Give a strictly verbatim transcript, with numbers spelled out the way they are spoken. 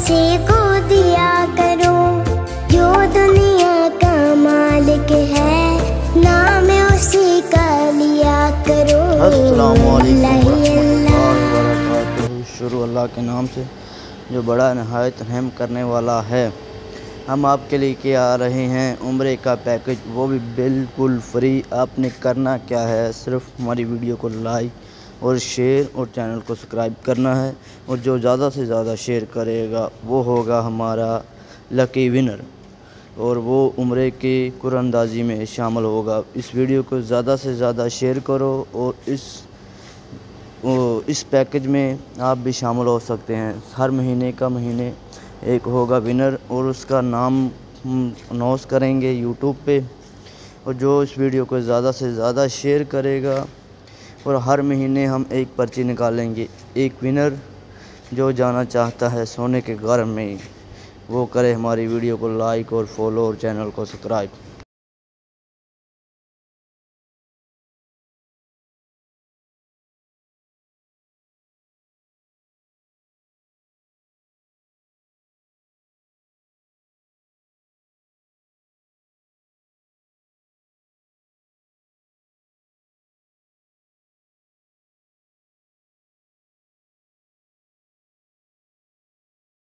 किसी को दिया करो, जो दुनिया का मालिक है नाम उसी का लिया करो। अस्सलामु अलैकुम अल्लाह वरहमतुल्लाहि वबरकातुहू। शुरू अल्लाह के नाम से जो बड़ा नहायत रहम करने वाला है। हम आपके लिए के आ रहे हैं उम्रे का पैकेज, वो भी बिल्कुल फ्री। आपने करना क्या है, सिर्फ हमारी वीडियो को लाइक और शेयर और चैनल को सब्सक्राइब करना है, और जो ज़्यादा से ज़्यादा शेयर करेगा वो होगा हमारा लकी विनर, और वो उम्रे की कुरानंदाजी में शामिल होगा। इस वीडियो को ज़्यादा से ज़्यादा शेयर करो, और इस वो इस पैकेज में आप भी शामिल हो सकते हैं। हर महीने का महीने एक होगा विनर, और उसका नाम अनाउंस करेंगे यूट्यूब पे। और जो इस वीडियो को ज़्यादा से ज़्यादा शेयर करेगा, और हर महीने हम एक पर्ची निकालेंगे। एक विनर जो जाना चाहता है सोने के घर में, वो करे हमारी वीडियो को लाइक और फॉलो और चैनल को सब्सक्राइब।